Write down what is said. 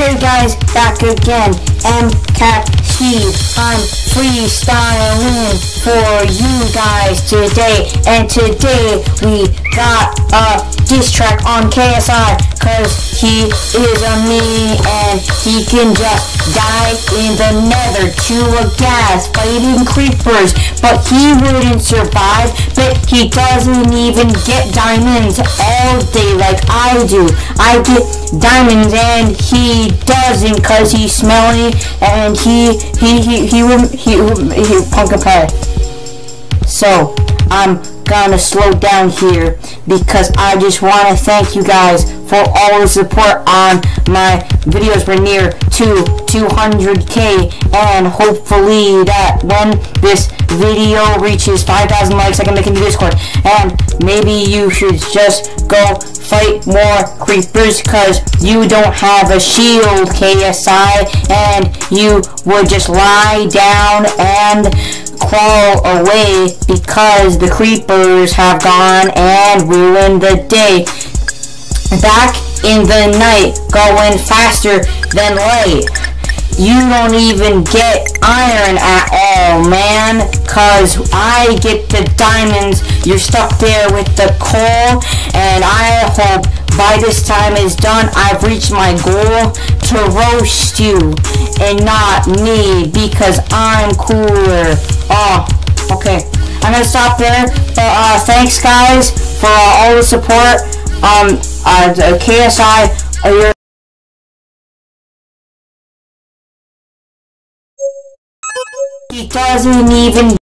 Hey guys, back again. MCAT Steve. I'm freestyling for you guys today. And today we got a diss track on KSI, cause he is a me and he can just die in the nether to a gas fighting creepers, but he wouldn't survive. But he doesn't even get diamonds all day like I do. I get diamonds and he doesn't, cause he's smelly and he pumpkin pie. So I'm gonna slow down here because I just want to thank you guys for all the support on my videos. We're near to 200k, and hopefully that when this video reaches 5,000 likes I can make a new Discord, and maybe you should just go fight more creepers cause you don't have a shield, KSI, and you would just lie down and crawl away because the creepers have gone and ruined the day. Back in the night, going faster than light. You don't even get iron at all, man, cause I get the diamonds. You're stuck there with the coal, and I hope by this time is done I've reached my goal to roast you and not me because I'm cooler. Oh, okay, I'm gonna stop there, but thanks guys for all the support. KSI, he doesn't even